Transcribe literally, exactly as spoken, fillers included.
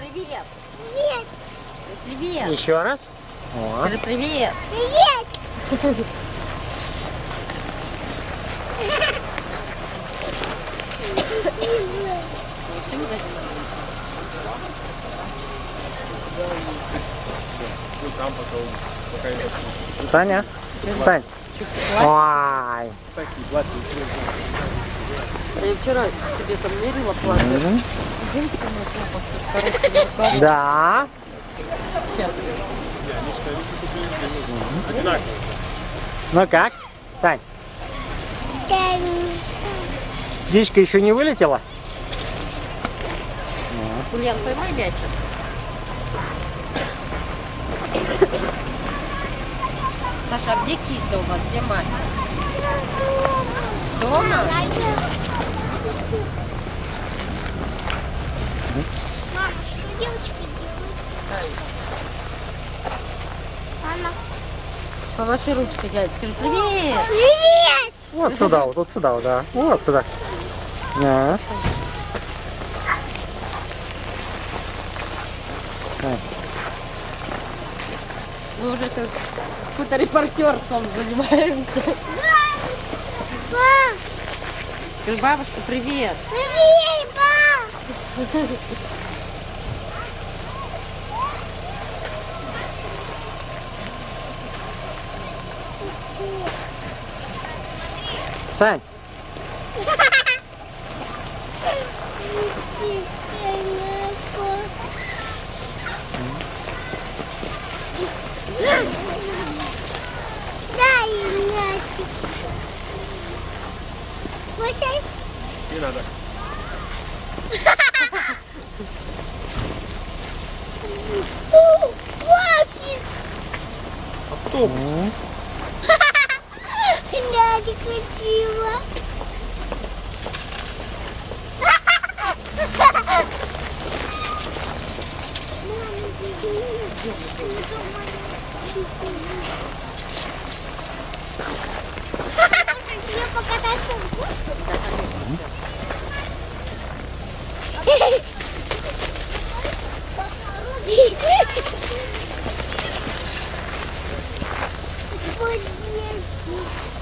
привет. Привет. Привет. Еще раз. О. Скажи привет. Привет. Саня. Сань. Ой. Я вчера себе там мерила платье. Да. Сейчас. Ну как? Сань. Птичка еще не вылетела? Ульян, поймай мячик. Саша, а где киса у вас? Где Мася? Дома? Мама, что девочки делают? Мама. Помаши ручкой, дядя. Скажи привет. Привет. Вот сюда, вот, вот сюда, вот, да. Вот сюда. Да. Мы уже тут фоторепортерством занимаемся. Мам. Скажи, бабушка, привет. Привет, мам. Сань. Дай мячик. Мася. Не надо. Мальчик. Автобус. Мячик красиво. Я покататься. Вот дети.